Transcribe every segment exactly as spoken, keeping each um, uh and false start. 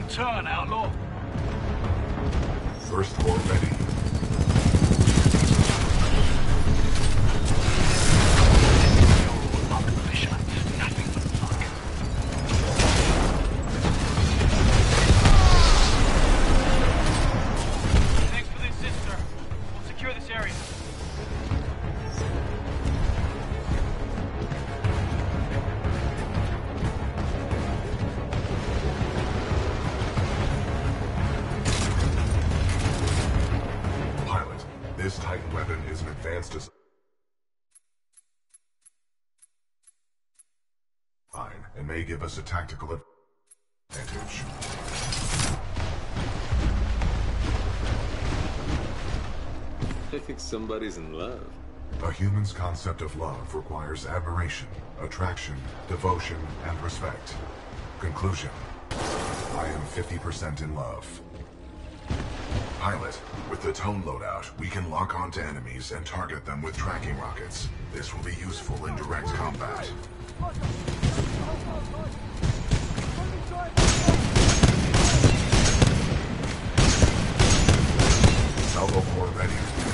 turn, outlaw. First floor ready. This Titan weapon is an advanced design and may give us a tactical advantage. I think somebody's in love. A human's concept of love requires admiration, attraction, devotion, and respect. Conclusion: I am fifty percent in love. Pilot, with the tone loadout, we can lock onto enemies and target them with tracking rockets. This will be useful in direct combat. Salvo core ready.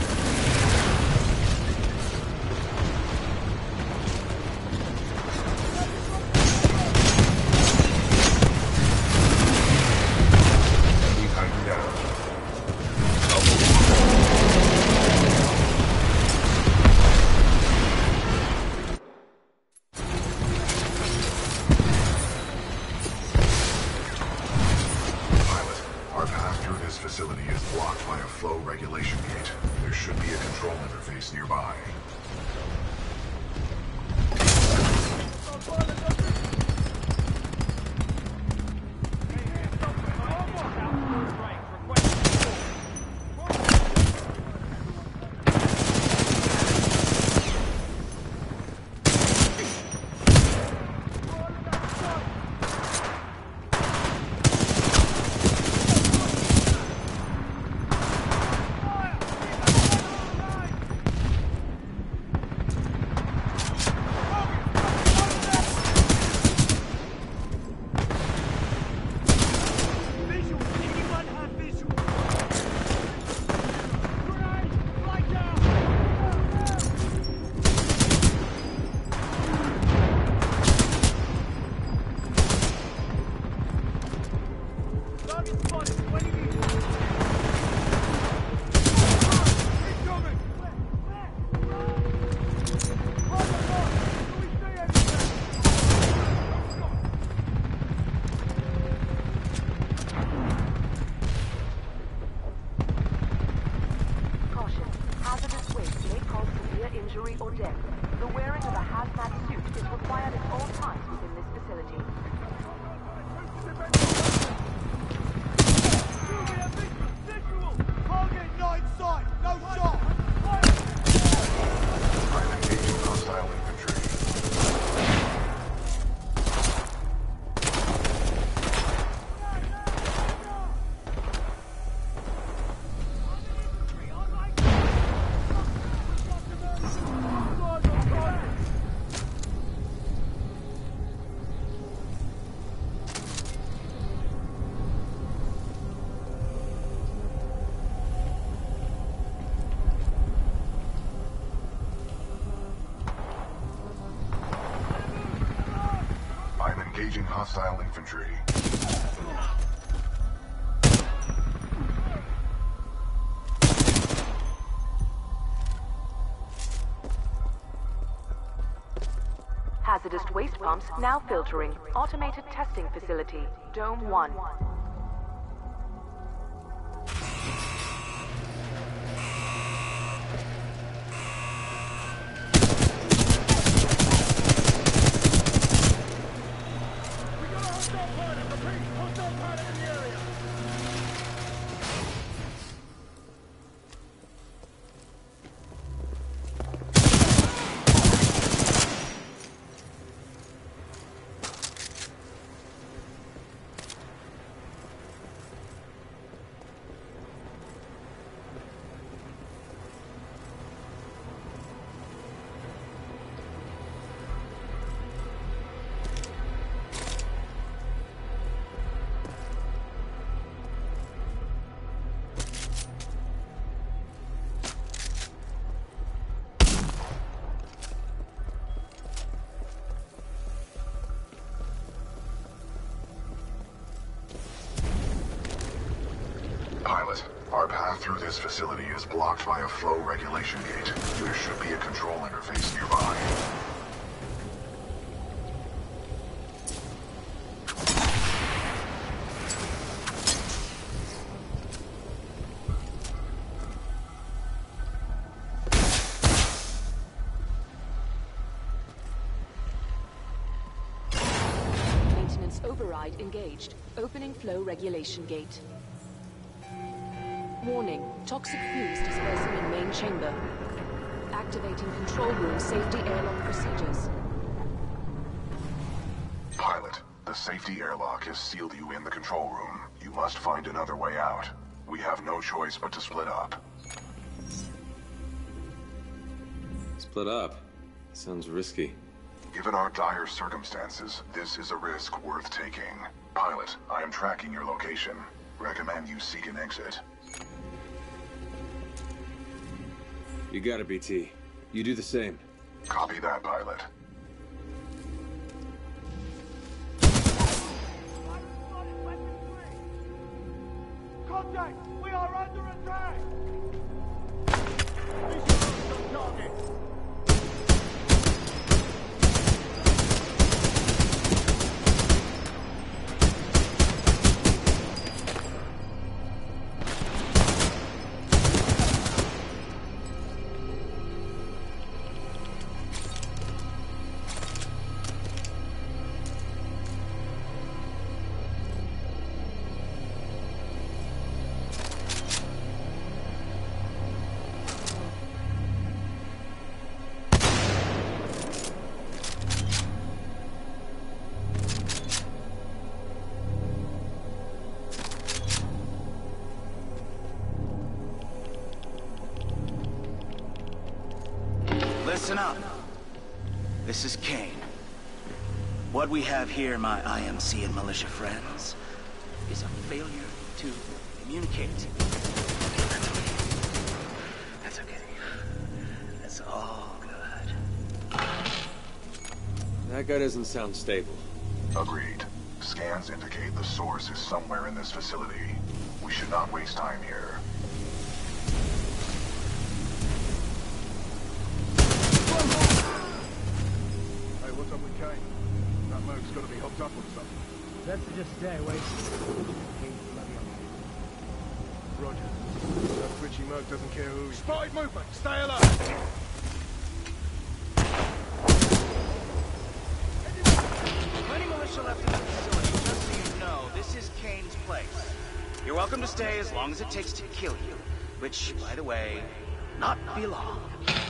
Facility is blocked by a flow regulation gate. There should be a control interface nearby. Engaging hostile infantry. Hazardous waste pumps now filtering. Automated testing facility. Dome one. path through this facility is blocked by a flow regulation gate. There should be a control interface nearby. Maintenance override engaged. Opening flow regulation gate. Warning, toxic fumes dispersing in main chamber. Activating control room safety airlock procedures. Pilot, the safety airlock has sealed you in the control room. You must find another way out. We have no choice but to split up. Split up? Sounds risky. Given our dire circumstances, this is a risk worth taking. Pilot, I am tracking your location. Recommend you seek an exit. You got it, B T. You do the same. Copy that, pilot. Contact! We are under attack! Visual on target! Listen up. This is Kane. What we have here, my I M C and militia friends, is a failure to communicate. That's okay. That's okay. That's all good. That guy doesn't sound stable. Agreed. Scans indicate the source is somewhere in this facility. We should not waste time here. Hey, what's up with Kane? That Merc's gotta be hooked up or something. Let's just stay away from Roger. That twitchy Merc doesn't care who he... Spotted movement! Stay alert! Plenty militia left in the facility, just so you know, this is Kane's place. You're welcome to stay as long as it takes to kill you. Which, by the way, not be long.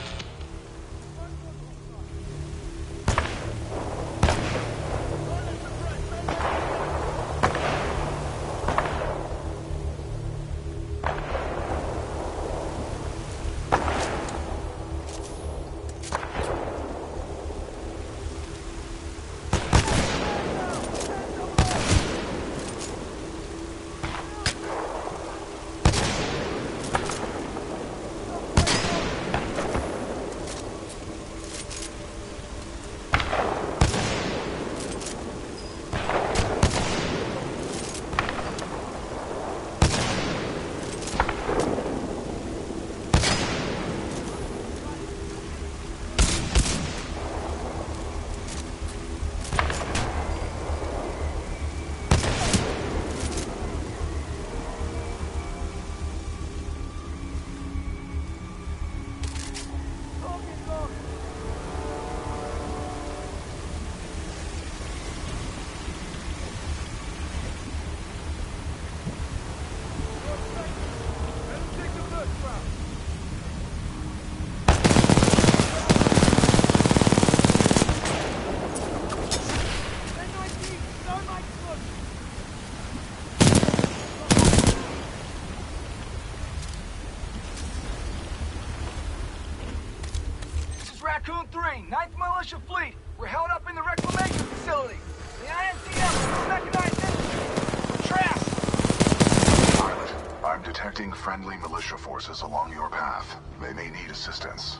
Raccoon three, ninth Militia Fleet. We're held up in the reclamation facility. The I N C F is mechanized infantry. Trapped. Pilot, I'm detecting friendly militia forces along your path. They may need assistance.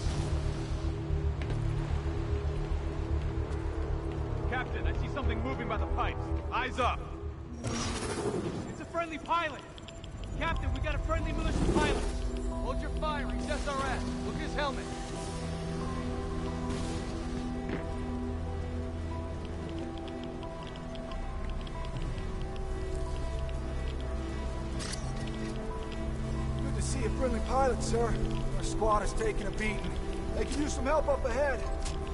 Captain, I see something moving by the pipes. Eyes up. It's a friendly pilot. Captain, we got a friendly militia pilot. Hold your fire. He's S R S. Look at his helmet. Good to see a friendly pilot, sir. Our squad is taking a beating. They can use some help up ahead.